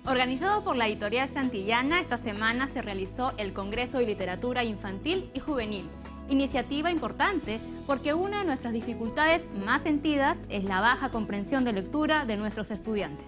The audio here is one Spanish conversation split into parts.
Organizado por la editorial Santillana, esta semana se realizó el Congreso de Literatura Infantil y Juvenil. Iniciativa importante porque una de nuestras dificultades más sentidas es la baja comprensión de lectura de nuestros estudiantes.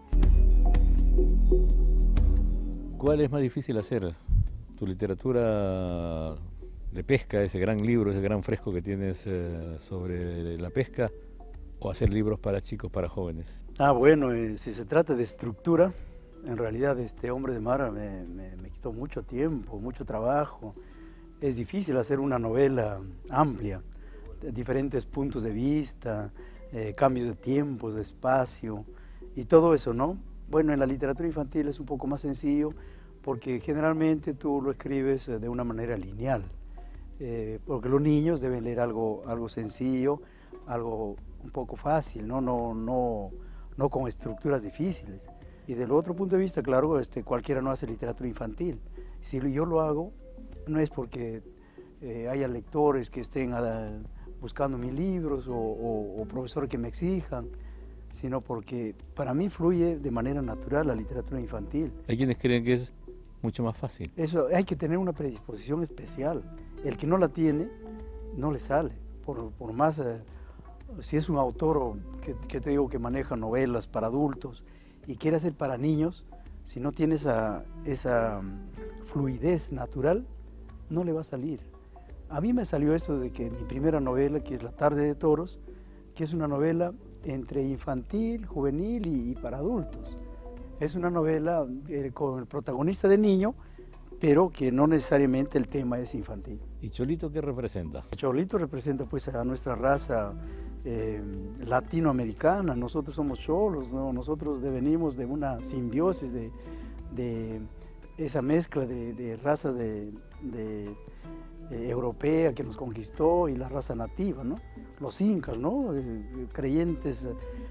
¿Cuál es más difícil hacer? ¿Tu literatura de pesca, ese gran libro, ese gran fresco que tienes sobre la pesca, o hacer libros para chicos, para jóvenes? Bueno, si se trata de estructura, en realidad este Hombre de Mar me quitó mucho tiempo, mucho trabajo. Es difícil hacer una novela amplia, de diferentes puntos de vista, cambios de tiempos, de espacio y todo eso, ¿no? Bueno, en la literatura infantil es un poco más sencillo porque generalmente tú lo escribes de una manera lineal, porque los niños deben leer algo sencillo, algo un poco fácil, no con estructuras difíciles. Y del otro punto de vista, claro, cualquiera no hace literatura infantil. Si yo lo hago, no es porque haya lectores que estén buscando mis libros o profesores que me exijan, sino porque para mí fluye de manera natural la literatura infantil. Hay quienes creen que es mucho más fácil. Eso, hay que tener una predisposición especial. El que no la tiene, no le sale. Por más, si es un autor que te digo que maneja novelas para adultos y quiere hacer para niños, si no tiene esa fluidez natural, no le va a salir. A mí me salió esto de que mi primera novela, que es La Tarde de Toros, que es una novela entre infantil, juvenil y para adultos. Es una novela con el protagonista de niño, pero que no necesariamente el tema es infantil. ¿Y Cholito qué representa? Cholito representa pues a nuestra raza latinoamericana. Nosotros somos cholos, ¿no? Nosotros devenimos de una simbiosis de esa mezcla de raza europea que nos conquistó y la raza nativa, ¿no? Los incas, ¿no? Creyentes,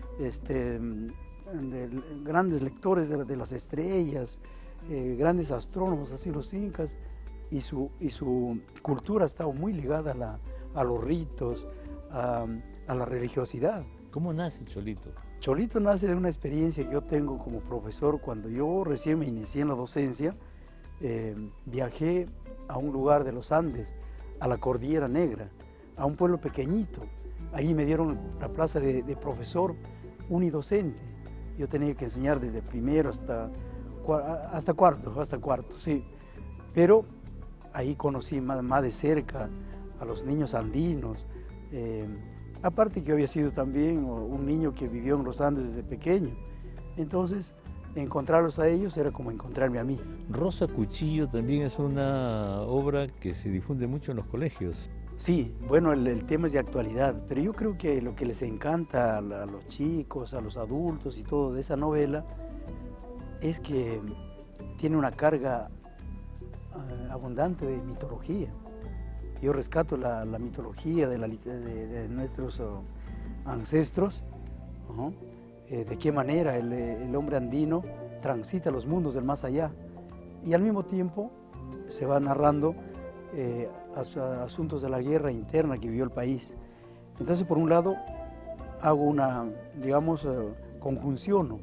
grandes lectores de las estrellas, grandes astrónomos, así los incas, y su cultura ha estado muy ligada a los ritos, a la religiosidad. ¿Cómo nace Cholito? Cholito nace de una experiencia que yo tengo como profesor. Cuando yo recién me inicié en la docencia, viajé a un lugar de los Andes, a la Cordillera Negra, a un pueblo pequeñito. Allí me dieron la plaza de profesor unidocente. Yo tenía que enseñar desde primero hasta cuarto, sí. Pero ahí conocí más de cerca a los niños andinos. Aparte que yo había sido también un niño que vivió en los Andes desde pequeño. Entonces, encontrarlos a ellos era como encontrarme a mí. Rosa Cuchillo también es una obra que se difunde mucho en los colegios. Sí, bueno, el tema es de actualidad, pero yo creo que lo que les encanta a los chicos, a los adultos y todo de esa novela es que tiene una carga abundante de mitología. Yo rescato la mitología de nuestros ancestros, de qué manera el hombre andino transita los mundos del más allá, y al mismo tiempo se va narrando asuntos de la guerra interna que vivió el país. Entonces, por un lado, hago una, digamos, conjunción,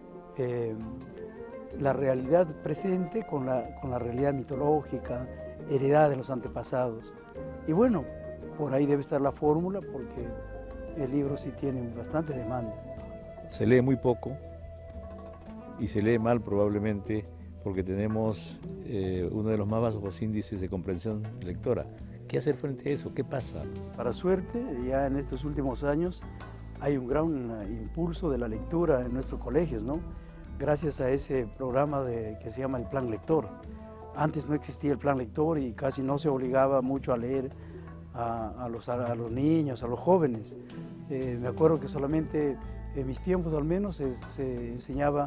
la realidad presente con la realidad mitológica, heredada de los antepasados. Y bueno, por ahí debe estar la fórmula, porque el libro sí tiene bastante demanda. Se lee muy poco y se lee mal probablemente porque tenemos uno de los más bajos índices de comprensión lectora. ¿Qué hacer frente a eso? ¿Qué pasa? Para suerte, ya en estos últimos años hay un gran impulso de la lectura en nuestros colegios, ¿no? Gracias a ese programa que se llama el Plan Lector. Antes no existía el Plan Lector y casi no se obligaba mucho a leer a los niños, a los jóvenes. Me acuerdo que solamente en mis tiempos al menos se enseñaba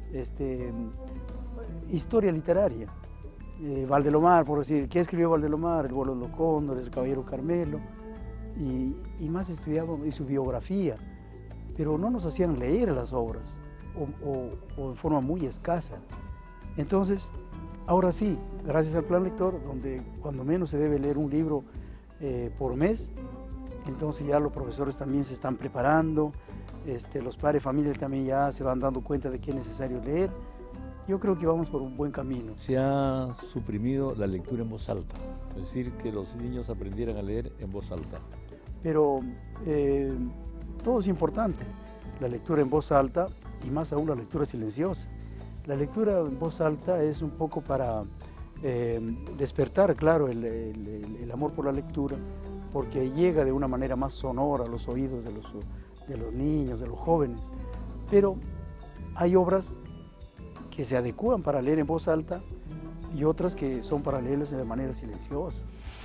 historia literaria. Valdelomar, por decir, ¿qué escribió Valdelomar? El vuelo de los cóndores, el caballero Carmelo, y más estudiábamos y su biografía, pero no nos hacían leer las obras o en forma muy escasa. Entonces, ahora sí, gracias al Plan Lector, donde cuando menos se debe leer un libro por mes, entonces ya los profesores también se están preparando, los padres de familia también ya se van dando cuenta de que es necesario leer, yo creo que vamos por un buen camino. Se ha suprimido la lectura en voz alta, es decir, que los niños aprendieran a leer en voz alta. Pero todo es importante, la lectura en voz alta y más aún la lectura silenciosa. La lectura en voz alta es un poco para despertar, claro, el amor por la lectura, porque llega de una manera más sonora a los oídos de los niños, de los jóvenes. Pero hay obras que se adecúan para leer en voz alta y otras que son para leerlas de manera silenciosa.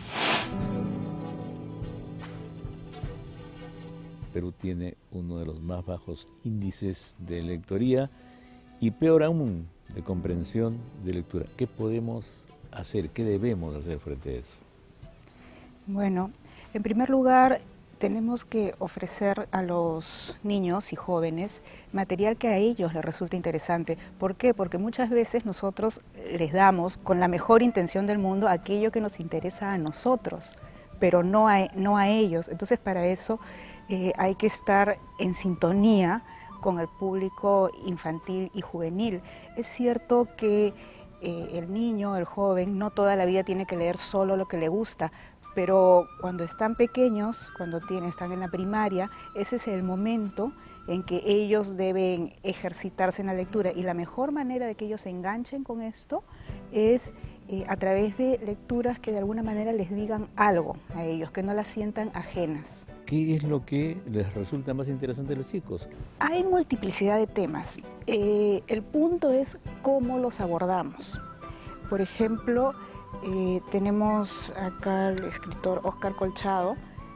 Perú tiene uno de los más bajos índices de lectoría y peor aún de comprensión de lectura. ¿Qué podemos hacer? ¿Qué debemos hacer frente a eso? Bueno, en primer lugar, tenemos que ofrecer a los niños y jóvenes material que a ellos les resulte interesante. ¿Por qué? Porque muchas veces nosotros les damos con la mejor intención del mundo aquello que nos interesa a nosotros, pero no a ellos. Entonces, para eso hay que estar en sintonía con el público infantil y juvenil. Es cierto que el niño, el joven, no toda la vida tiene que leer solo lo que le gusta, pero cuando están pequeños, cuando están en la primaria, ese es el momento en que ellos deben ejercitarse en la lectura, y la mejor manera de que ellos se enganchen con esto es a través de lecturas que de alguna manera les digan algo a ellos, que no las sientan ajenas. ¿Qué es lo que les resulta más interesante a los chicos? Hay multiplicidad de temas. El punto es cómo los abordamos. Por ejemplo, tenemos acá al escritor Óscar Colchado.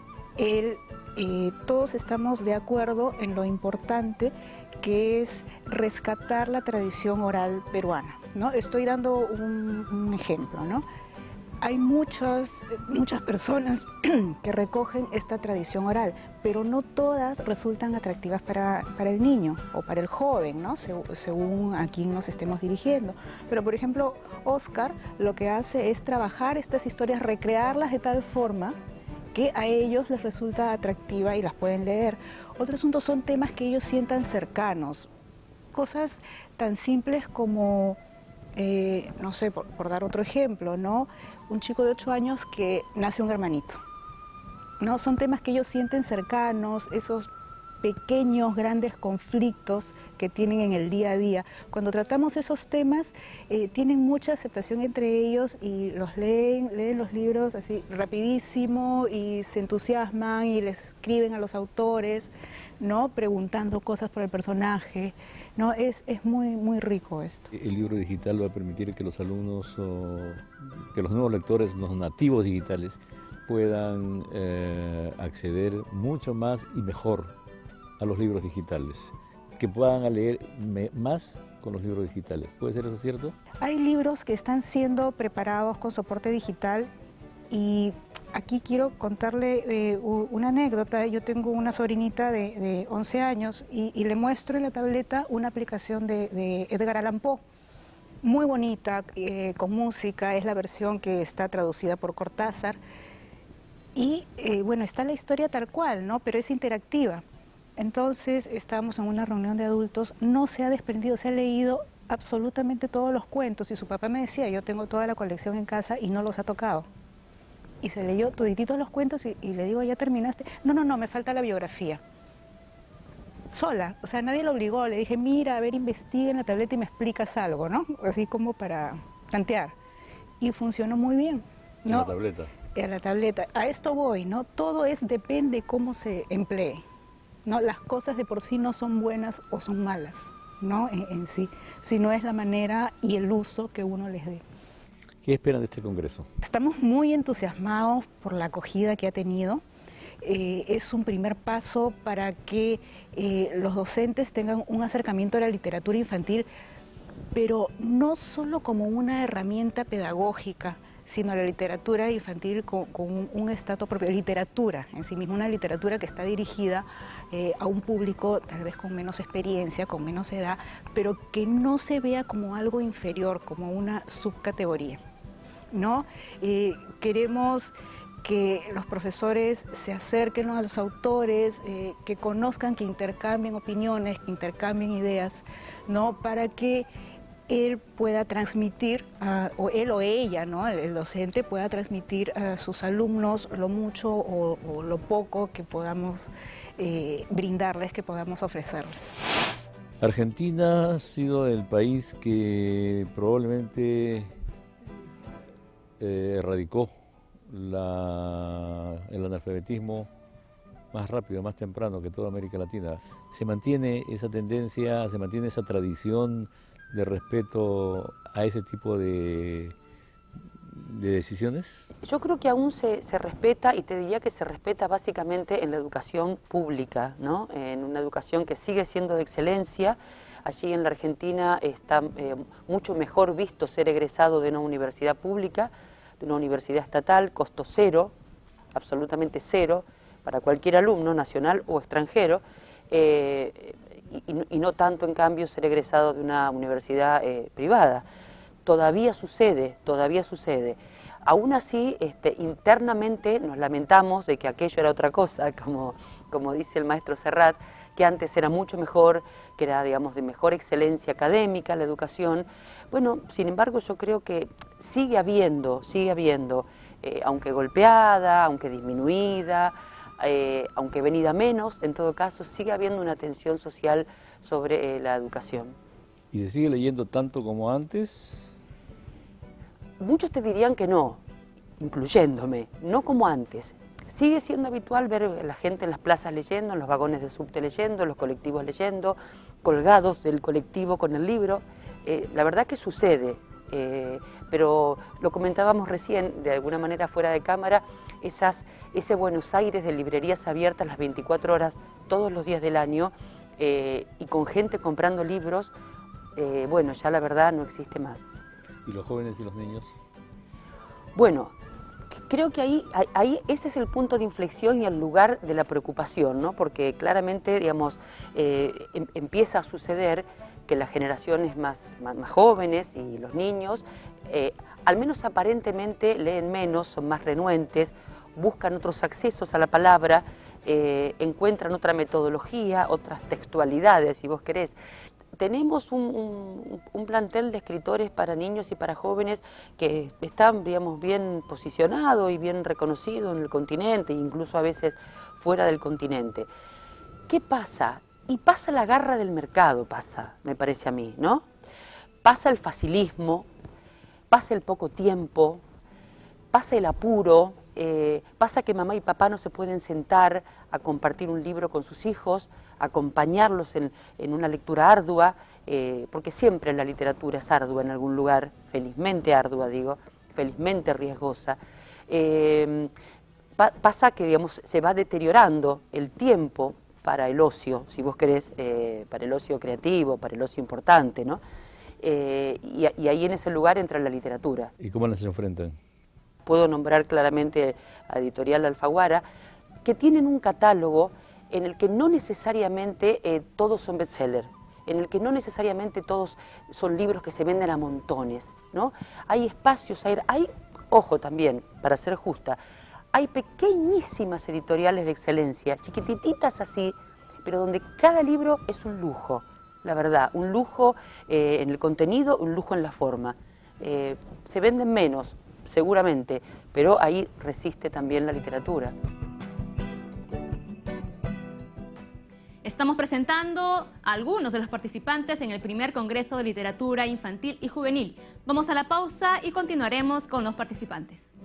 Todos estamos de acuerdo en lo importante que es rescatar la tradición oral peruana, ¿no? Estoy dando un ejemplo, ¿no? Hay muchas personas que recogen esta tradición oral, pero no todas resultan atractivas para el niño o para el joven, ¿no? Según a quién nos estemos dirigiendo. Pero, por ejemplo, Óscar lo que hace es trabajar estas historias, recrearlas de tal forma que a ellos les resulta atractiva y las pueden leer. Otro asunto son temas que ellos sientan cercanos, cosas tan simples como, no sé, por dar otro ejemplo, ¿no? Un chico de 8 años que nace un hermanito, ¿no? Son temas que ellos sienten cercanos, esos pequeños, grandes conflictos que tienen en el día a día. Cuando tratamos esos temas, tienen mucha aceptación entre ellos y los leen los libros así rapidísimo y se entusiasman y les escriben a los autores, ¿no? Preguntando cosas por el personaje, ¿no? Es muy, muy rico esto. El libro digital va a permitir que los alumnos, que los nuevos lectores, los nativos digitales, puedan acceder mucho más y mejor a los libros digitales, que puedan leer más con los libros digitales. ¿Puede ser eso cierto? Hay libros que están siendo preparados con soporte digital y aquí quiero contarle una anécdota. Yo tengo una sobrinita de 11 años y le muestro en la tableta una aplicación de Edgar Allan Poe, muy bonita, con música, es la versión que está traducida por Cortázar y bueno, está la historia tal cual, ¿no? Pero es interactiva. Entonces estábamos en una reunión de adultos, no se ha desprendido, se ha leído absolutamente todos los cuentos y su papá me decía, yo tengo toda la colección en casa y no los ha tocado. Y se leyó todititos los cuentos y le digo, ¿ya terminaste? No, me falta la biografía. Sola, o sea, nadie lo obligó, le dije, mira, a ver, investiga en la tableta y me explicas algo, ¿no? Así como para tantear. Y funcionó muy bien, ¿no? ¿En la tableta? En la tableta. A esto voy, ¿no? Todo depende cómo se emplee. ¿No? Las cosas de por sí no son buenas o son malas, ¿no? en sí, sino es la manera y el uso que uno les dé. ¿Qué esperan de este congreso? Estamos muy entusiasmados por la acogida que ha tenido. Es un primer paso para que los docentes tengan un acercamiento a la literatura infantil, pero no solo como una herramienta pedagógica, sino a la literatura infantil con un estatus propio, literatura en sí misma, una literatura que está dirigida a un público tal vez con menos experiencia, con menos edad, pero que no se vea como algo inferior, como una subcategoría, ¿no? Queremos que los profesores se acerquen a los autores, que conozcan, que intercambien opiniones, que intercambien ideas, ¿no? Para que él pueda transmitir, o él o ella, ¿no? El docente pueda transmitir a sus alumnos lo mucho o lo poco que podamos brindarles, que podamos ofrecerles. Argentina ha sido el país que probablemente erradicó el analfabetismo más rápido, más temprano que toda América Latina. ¿Se mantiene esa tendencia, se mantiene esa tradición de respeto a ese tipo de decisiones? Yo creo que aún se respeta, y te diría que se respeta básicamente en la educación pública, ¿no? En una educación que sigue siendo de excelencia. Allí en la Argentina está mucho mejor visto ser egresado de una universidad pública, de una universidad estatal, costo cero, absolutamente cero, para cualquier alumno, nacional o extranjero, y no tanto, en cambio, ser egresado de una universidad privada. Todavía sucede, todavía sucede. Aún así, internamente nos lamentamos de que aquello era otra cosa, como dice el maestro Serrat, que antes era mucho mejor, que era, digamos, de mejor excelencia académica la educación. Bueno, sin embargo, yo creo que sigue habiendo, aunque golpeada, aunque disminuida, aunque venida menos, en todo caso, sigue habiendo una tensión social sobre la educación. ¿Y se sigue leyendo tanto como antes? Muchos te dirían que no, incluyéndome, no como antes. Sigue siendo habitual ver a la gente en las plazas leyendo, en los vagones de subte leyendo, en los colectivos leyendo, colgados del colectivo con el libro. La verdad que sucede, pero lo comentábamos recién, de alguna manera fuera de cámara, ese Buenos Aires de librerías abiertas las 24 horas, todos los días del año, y con gente comprando libros, bueno, ya la verdad no existe más. ¿Y los jóvenes y los niños? Bueno, creo que ahí ese es el punto de inflexión y el lugar de la preocupación, ¿no? Porque claramente, digamos, empieza a suceder que las generaciones más jóvenes y los niños, al menos aparentemente, leen menos, son más renuentes, buscan otros accesos a la palabra, encuentran otra metodología, otras textualidades, si vos querés. Tenemos un plantel de escritores para niños y para jóvenes que están, digamos, bien posicionado y bien reconocido en el continente, incluso a veces fuera del continente. ¿Qué pasa? Y pasa la garra del mercado, me parece a mí, ¿no? Pasa el facilismo, pasa el poco tiempo, pasa el apuro, pasa que mamá y papá no se pueden sentar a compartir un libro con sus hijos, acompañarlos en una lectura ardua, porque siempre la literatura es ardua en algún lugar, felizmente ardua, digo, felizmente riesgosa. Pasa que, digamos, se va deteriorando el tiempo para el ocio, si vos querés, para el ocio creativo, para el ocio importante, ¿no? Y ahí en ese lugar entra la literatura. ¿Y cómo las enfrentan? Puedo nombrar claramente a Editorial Alfaguara, que tienen un catálogo en el que no necesariamente todos son bestsellers, en el que no necesariamente todos son libros que se venden a montones, ¿no? Hay espacios, hay, ojo también, para ser justa, hay pequeñísimas editoriales de excelencia, chiquititas así, pero donde cada libro es un lujo, la verdad, un lujo en el contenido, un lujo en la forma. Se venden menos, seguramente, pero ahí resiste también la literatura. Estamos presentando a algunos de los participantes en el primer Congreso de Literatura Infantil y Juvenil. Vamos a la pausa y continuaremos con los participantes.